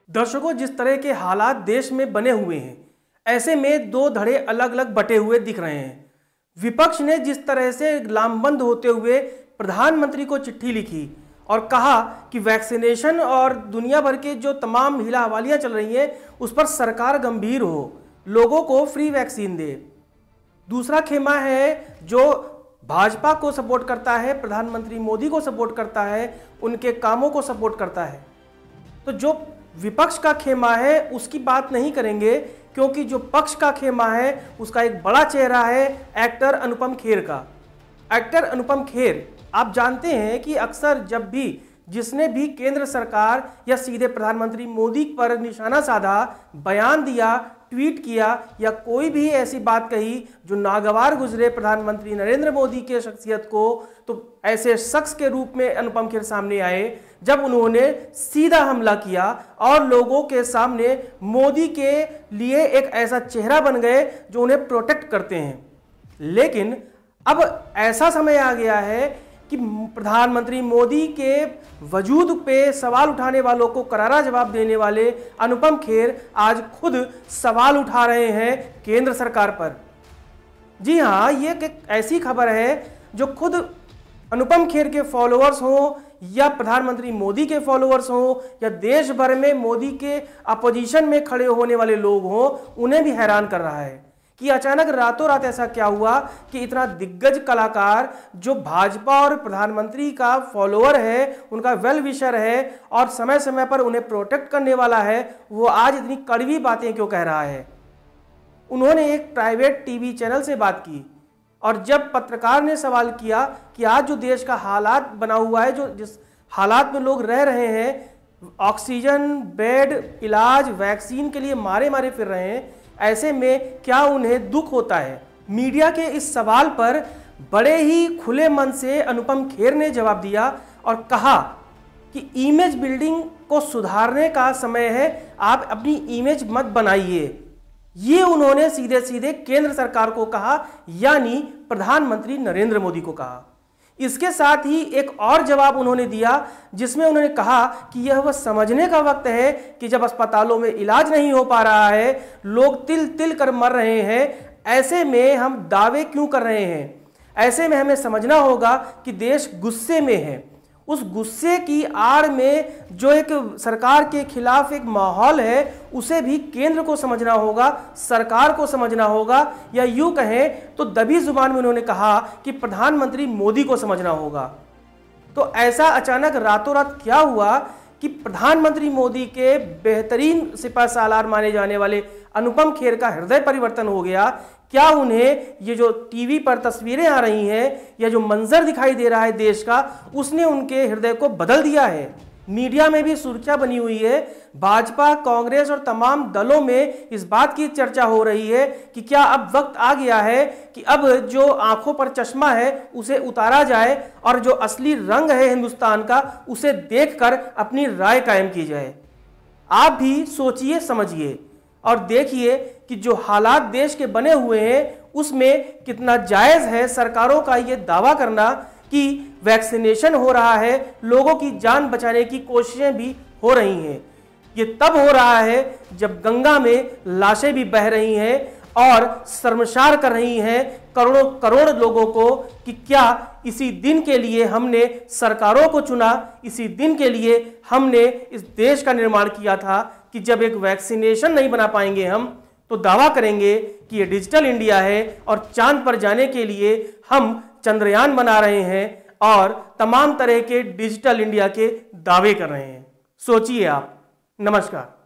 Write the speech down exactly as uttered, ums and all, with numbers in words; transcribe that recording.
दर्शकों, जिस तरह के हालात देश में बने हुए हैं, ऐसे में दो धड़े अलग अलग बटे हुए दिख रहे हैं। विपक्ष ने जिस तरह से लामबंद होते हुए प्रधानमंत्री को चिट्ठी लिखी और कहा कि वैक्सीनेशन और दुनिया भर के जो तमाम हिला हवालियाँ चल रही हैं उस पर सरकार गंभीर हो, लोगों को फ्री वैक्सीन दे। दूसरा खेमा है जो भाजपा को सपोर्ट करता है, प्रधानमंत्री मोदी को सपोर्ट करता है, उनके कामों को सपोर्ट करता है। तो जो विपक्ष का खेमा है उसकी बात नहीं करेंगे, क्योंकि जो पक्ष का खेमा है उसका एक बड़ा चेहरा है एक्टर अनुपम खेर का। एक्टर अनुपम खेर, आप जानते हैं कि अक्सर जब भी जिसने भी केंद्र सरकार या सीधे प्रधानमंत्री मोदी पर निशाना साधा, बयान दिया, ट्वीट किया या कोई भी ऐसी बात कही जो नागवार गुजरे प्रधानमंत्री नरेंद्र मोदी के शख्सियत को, तो ऐसे शख्स के रूप में अनुपम खेर सामने आए जब उन्होंने सीधा हमला किया और लोगों के सामने मोदी के लिए एक ऐसा चेहरा बन गए जो उन्हें प्रोटेक्ट करते हैं। लेकिन अब ऐसा समय आ गया है कि प्रधानमंत्री मोदी के वजूद पे सवाल उठाने वालों को करारा जवाब देने वाले अनुपम खेर आज खुद सवाल उठा रहे हैं केंद्र सरकार पर। जी हाँ, ये एक ऐसी खबर है जो खुद अनुपम खेर के फॉलोअर्स हों या प्रधानमंत्री मोदी के फॉलोअर्स हों या देश भर में मोदी के अपोजिशन में खड़े होने वाले लोग हों, उन्हें भी हैरान कर रहा है कि अचानक रातों रात ऐसा क्या हुआ कि इतना दिग्गज कलाकार जो भाजपा और प्रधानमंत्री का फॉलोअर है, उनका वेल विशर है और समय समय पर उन्हें प्रोटेक्ट करने वाला है, वो आज इतनी कड़वी बातें क्यों कह रहा है। उन्होंने एक प्राइवेट टीवी चैनल से बात की और जब पत्रकार ने सवाल किया कि आज जो देश का हालात बना हुआ है, जो जिस हालात में लोग रह रहे हैं, ऑक्सीजन, बेड, इलाज, वैक्सीन के लिए मारे मारे फिर रहे हैं, ऐसे में क्या उन्हें दुख होता है। मीडिया के इस सवाल पर बड़े ही खुले मन से अनुपम खेर ने जवाब दिया और कहा कि इमेज बिल्डिंग को सुधारने का समय है, आप अपनी इमेज मत बनाइए। ये उन्होंने सीधे सीधे केंद्र सरकार को कहा, यानी प्रधानमंत्री नरेंद्र मोदी को कहा। इसके साथ ही एक और जवाब उन्होंने दिया जिसमें उन्होंने कहा कि यह वह समझने का वक्त है कि जब अस्पतालों में इलाज नहीं हो पा रहा है, लोग तिल तिल कर मर रहे हैं, ऐसे में हम दावे क्यों कर रहे हैं। ऐसे में हमें समझना होगा कि देश गुस्से में है। उस गुस्से की आड़ में जो एक सरकार के खिलाफ एक माहौल है, उसे भी केंद्र को समझना होगा, सरकार को समझना होगा, या यूं कहें तो दबी जुबान में उन्होंने कहा कि प्रधानमंत्री मोदी को समझना होगा। तो ऐसा अचानक रातों रात क्या हुआ कि प्रधानमंत्री मोदी के बेहतरीन सिपह सालार माने जाने वाले अनुपम खेर का हृदय परिवर्तन हो गया। क्या उन्हें ये जो टीवी पर तस्वीरें आ रही हैं या जो मंजर दिखाई दे रहा है देश का, उसने उनके हृदय को बदल दिया है। मीडिया में भी सुर्खियां बनी हुई है, भाजपा, कांग्रेस और तमाम दलों में इस बात की चर्चा हो रही है कि क्या अब वक्त आ गया है कि अब जो आंखों पर चश्मा है उसे उतारा जाए और जो असली रंग है हिंदुस्तान का उसे देखकर अपनी राय कायम की जाए। आप भी सोचिए, समझिए और देखिए कि जो हालात देश के बने हुए हैं उसमें कितना जायज़ है सरकारों का ये दावा करना कि वैक्सीनेशन हो रहा है, लोगों की जान बचाने की कोशिशें भी हो रही हैं। ये तब हो रहा है जब गंगा में लाशें भी बह रही हैं और शर्मसार कर रही हैं करोड़ों करोड़ लोगों को कि क्या इसी दिन के लिए हमने सरकारों को चुना, इसी दिन के लिए हमने इस देश का निर्माण किया था कि जब एक वैक्सीनेशन नहीं बना पाएंगे हम तो दावा करेंगे कि ये डिजिटल इंडिया है और चांद पर जाने के लिए हम चंद्रयान बना रहे हैं और तमाम तरह के डिजिटल इंडिया के दावे कर रहे हैं। सोचिए आप। नमस्कार।